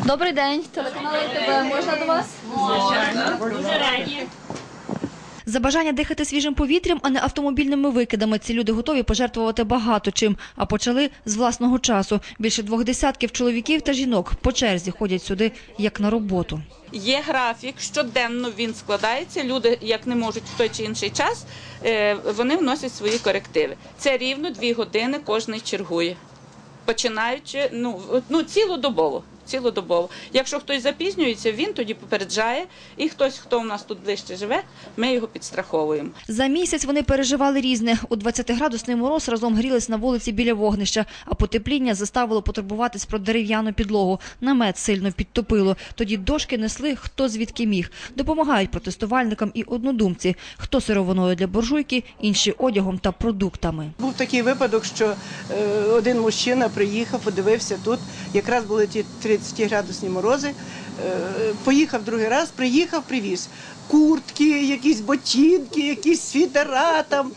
Добрий день, телеканал ТВ. Можна до вас? Можна. Дуже раді. За бажання дихати свіжим повітрям, а не автомобільними викидами, ці люди готові пожертвувати багато чим, а почали з власного часу. Більше 20 чоловіків та жінок по черзі ходять сюди, як на роботу. Є графік, щоденно він складається, люди, як не можуть в той чи інший час, вони вносять свої корективи. Це рівно 2 години кожний чергує, починаючи, цілодобово. Якщо хтось запізнюється, він тоді попереджає, і хтось, хто в нас тут ближче живе, ми його підстраховуємо. За місяць вони переживали різне. У 20-градусний мороз разом грілись на вулиці біля вогнища, а потепління заставило потурбуватись про дерев'яну підлогу. Намет сильно підтопило. Тоді дошки несли хто звідки міг. Допомагають протестувальникам і однодумці. Хто сировиною для буржуйки, інші одягом та продуктами. Був такий випадок, що один мужчина приїхав, подивився тут, якраз були ті 30-градусні морози, поїхав другий раз, приїхав, привіз куртки, якісь ботинки, якісь світера там,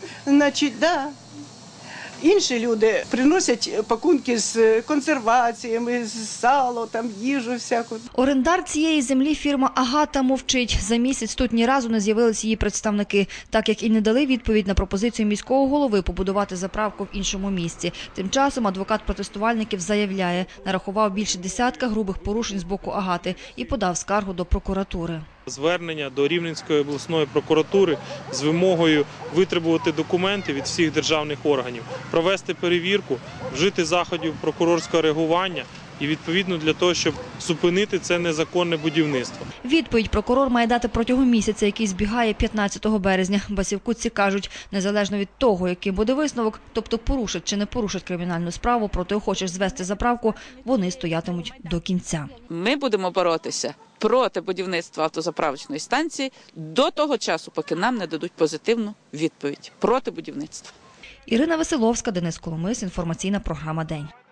Інші люди приносять пакунки з консерваціями, з сало, там їжу всяку. Орендар цієї землі фірма «Агата» мовчить. За місяць тут ні разу не з'явились її представники, так як і не дали відповідь на пропозицію міського голови побудувати заправку в іншому місці. Тим часом адвокат протестувальників заявляє, нарахував більше 10 грубих порушень з боку «Агати» і подав скаргу до прокуратури. Звернення до Рівненської обласної прокуратури з вимогою витребувати документи від всіх державних органів, провести перевірку, вжити заходів прокурорського реагування і відповідно для того, щоб зупинити це незаконне будівництво. Відповідь прокурор має дати протягом місяця, який збігає 15 березня. Басівкутці кажуть, незалежно від того, який буде висновок, тобто порушать чи не порушать кримінальну справу проти охочих звести заправку, вони стоятимуть до кінця. Ми будемо боротися проти будівництва автозаправочної станції до того часу, поки нам не дадуть позитивну відповідь проти будівництва. Ірина Василовська, Денис Коломис, інформаційна програма «День».